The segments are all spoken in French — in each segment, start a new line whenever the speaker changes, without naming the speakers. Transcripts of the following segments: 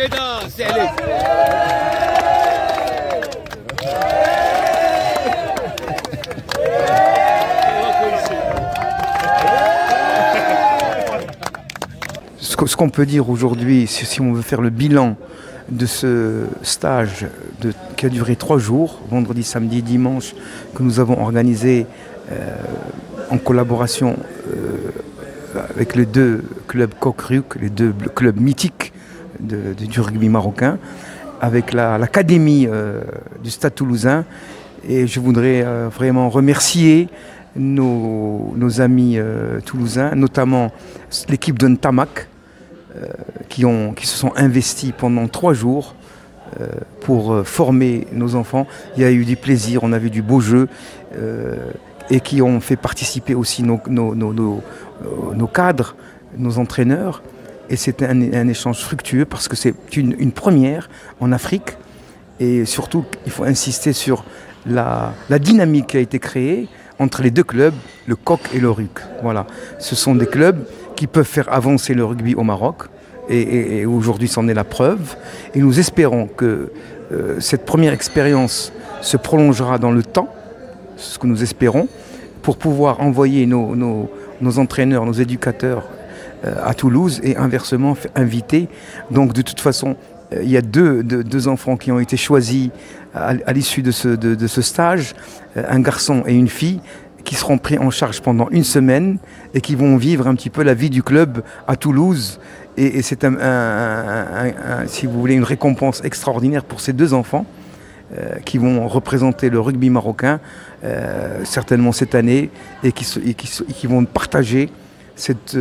Ce qu'on peut dire aujourd'hui, si on veut faire le bilan de ce stage qui a duré 3 jours, vendredi, samedi, dimanche, que nous avons organisé en collaboration avec les 2 clubs Coq-Ruc, les 2 clubs mythiques du rugby marocain, avec l'académie du Stade Toulousain. Et je voudrais vraiment remercier nos amis toulousains, notamment l'équipe de Ntamak, qui se sont investis pendant 3 jours pour former nos enfants. Il y a eu du plaisir, on a vu du beau jeu et qui ont fait participer aussi nos cadres, nos entraîneurs. Et c'était un échange fructueux parce que c'est une première en Afrique. Et surtout, il faut insister sur la dynamique qui a été créée entre les 2 clubs, le Coq et le Ruc. Voilà. Ce sont des clubs qui peuvent faire avancer le rugby au Maroc. Et aujourd'hui, c'en est la preuve. Et nous espérons que cette première expérience se prolongera dans le temps, c'est ce que nous espérons, pour pouvoir envoyer nos entraîneurs, nos éducateurs à Toulouse et inversement inviter. Donc de toute façon, il y a deux enfants qui ont été choisis à l'issue de ce stage, un garçon et une fille, qui seront pris en charge pendant 1 semaine et qui vont vivre un petit peu la vie du club à Toulouse. Et c'est si vous voulez, une récompense extraordinaire pour ces 2 enfants qui vont représenter le rugby marocain certainement cette année et qui vont partager cette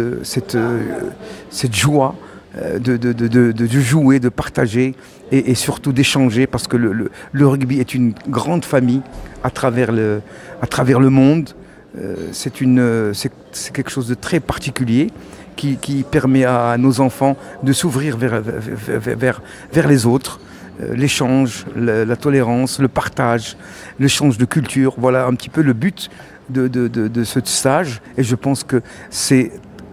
joie de jouer, de partager et surtout d'échanger, parce que le rugby est une grande famille à travers le monde. C'est quelque chose de très particulier qui permet à nos enfants de s'ouvrir vers les autres. L'échange, la tolérance, le partage, l'échange de culture. Voilà un petit peu le but de ce stage. Et je pense que c'est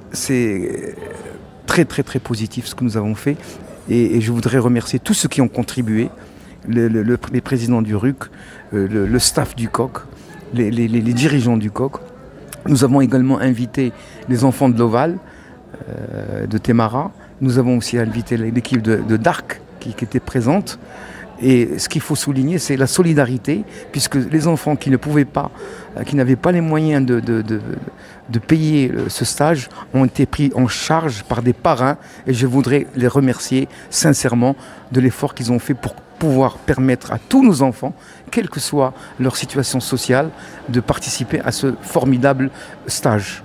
très très très positif ce que nous avons fait. Et je voudrais remercier tous ceux qui ont contribué, les présidents du RUC, le staff du Coq, les dirigeants du Coq. Nous avons également invité les enfants de l'Oval, de Temara. Nous avons aussi invité l'équipe de Dark qui était présente. Et ce qu'il faut souligner, c'est la solidarité, puisque les enfants qui ne pouvaient pas, qui n'avaient pas les moyens de payer ce stage, ont été pris en charge par des parrains. Et je voudrais les remercier sincèrement de l'effort qu'ils ont fait pour pouvoir permettre à tous nos enfants, quelle que soit leur situation sociale, de participer à ce formidable stage.